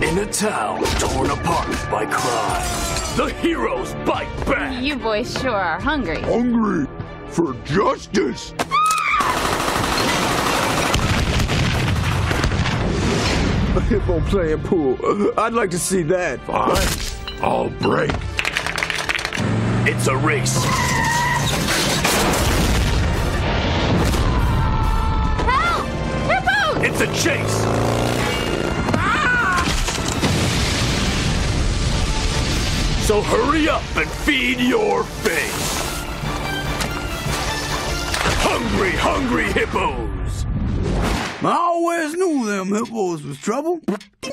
In a town torn apart by crime, the heroes bite back. You boys sure are hungry. Hungry for justice. A hippo playing pool. I'd like to see that. Fine, I'll break. It's a race. Help! Hippos! It's a chase. So hurry up and feed your face. Hungry, hungry hippos. I always knew them hippos was trouble.